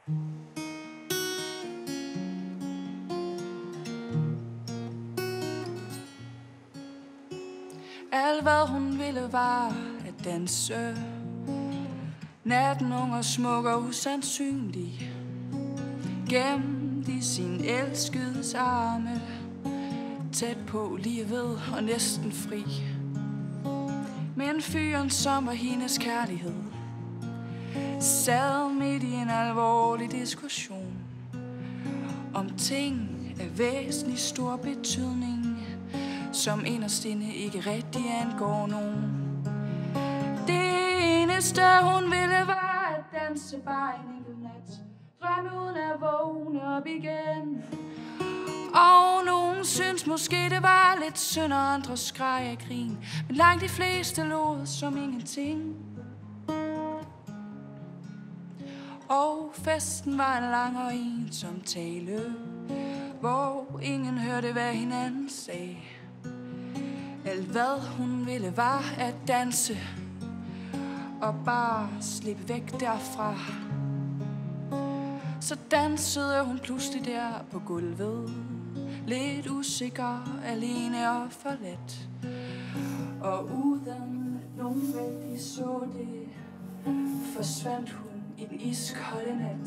Alt hvad hun ville var at danse. Natten ung og smuk og usandsynlig, gemt i sin elskedes arme, tæt på, lige ved og næsten fri. Men fyren, som var hendes kærlighed, sad midt i en alvorlig diskussion om ting af væsentlig stor betydning, som inderst inde ikke rigtig angår nogen. Det eneste hun ville var at danse bare en enkelt nat, drømme uden at vågne op igen. Og nogen synes måske det var lidt synd, og andre skreg af grin, men langt de fleste lod som ingenting. Og festen var en lang og ensom tale, hvor ingen hørte hvad hinanden sagde. Alt hvad hun ville var at danse og bare slippe væk derfra. Så dansede hun pludselig der på gulvet, lidt usikker, alene og forladt. Og uden nogen rigtig så det, forsvandt hun i den iskolde nat.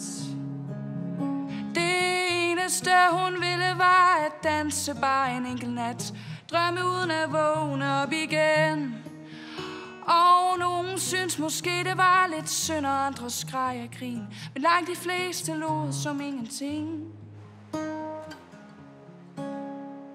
Det eneste hun ville var at danse bare en enkelt nat, drømme uden at vågne op igen. Og nogen synes måske det var lidt synd, og andre skreg af grin, men langt de fleste lod som ingenting.